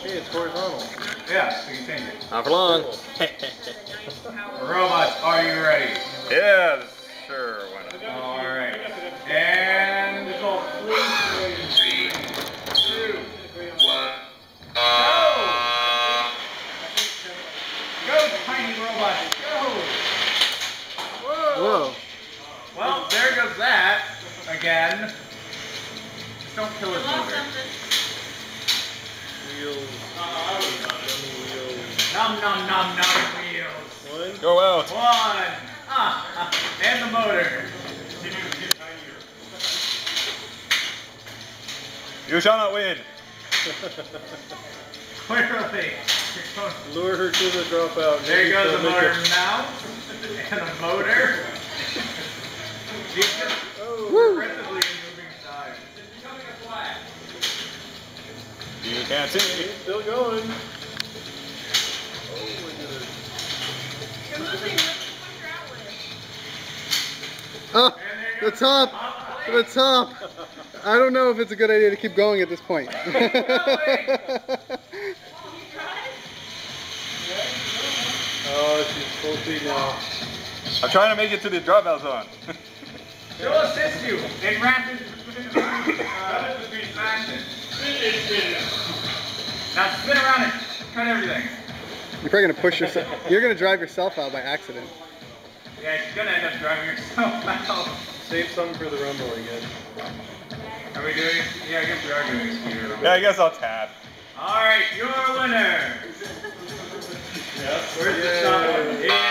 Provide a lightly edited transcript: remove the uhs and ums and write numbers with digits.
Hey, it's horizontal. Yeah, so you can change it. Not for long. Robots, are you ready? Yeah, sure. Why not? Alright. And... 3, 2, 1. Go! Go, tiny robots, go! Whoa. Well, there goes that. Again. Just don't kill his motor. Wheels. Nom nom nom nom wheels. One. Go out. 1. And the motor. You shall not win. Clearly. Lure her to the dropout. There goes the motor mount. And the motor. She's just aggressively moving sides. You can't see me. He's still going. Oh, the top! The top! I don't know if it's a good idea to keep going at this point. Oh, she's full speed now. I'm trying to make it to the dropout zone. She'll assist you in rapid fashion. Now spin around and cut everything. You're probably gonna push yourself. You're gonna drive yourself out by accident. Yeah, she's gonna end up driving herself out. Save some for the rumble again. Are we doing? Yeah, I guess we are doing a scooter. Yeah, I guess I'll tap. All right, your winner. Yep. Where's the shot?